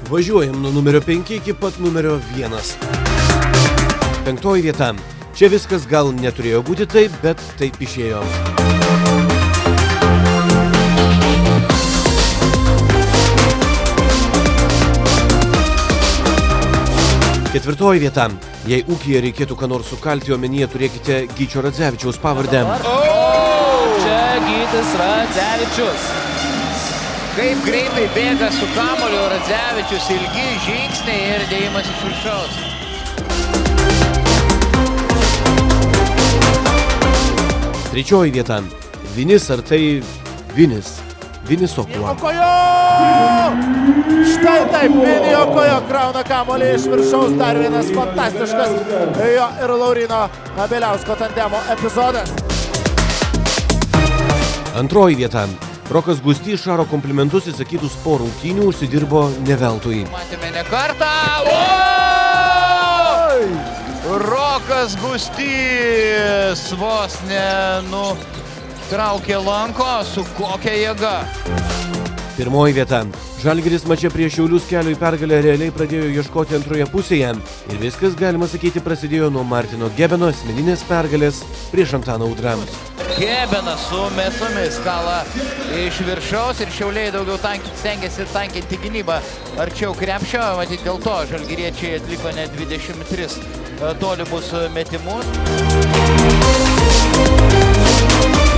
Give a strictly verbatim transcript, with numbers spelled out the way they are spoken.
Važiuojam nuo numerio penki iki pat numerio vienas. Penktoji vieta. Čia viskas gal neturėjo būti taip, bet taip išėjo. Ketvirtoji vieta. Jei ūkyje reikėtų ką nors sukalti omenyje, turėkite Gyčio Radzevičiaus pavardę. Čia Gytis Radzevičius. Kaip greitai bėga su kamuoliu Radzevičius, ilgi žingsniai ir dėjimas iš viršaus. Trečioji vieta. Vinis ar tai Vinis? Vinis Okuo. Okojo! Štai taip, Vini Okojo krauna kamuolį iš viršaus. Dar vienas fantastiškas jo ir Laurino Bieliausko tandemo epizodas. Antroji vieta. Rokas Gustys Šaro komplimentus įsakytus po rungtynių užsidirbo ne veltui. Matėme ne kartą. Rokas Gustys vos nenutraukė lanko, su kokia jėga. Pirmoji vieta. Žalgiris mače prieš Šiaulius kelio į pergalę realiai pradėjo ieškoti antroje pusėje. Ir viskas, galima sakyti, prasidėjo nuo Martino Gebeno asmeninės pergalės prieš Antaną Udrą. Gebenas su mėsomis kala iš viršaus ir Šiauliai daugiau stengiasi tankinti gynybą arčiau krepšio. Matyt, dėl to žalgiriečiai atliko net dvidešimt tris tolimus metimus.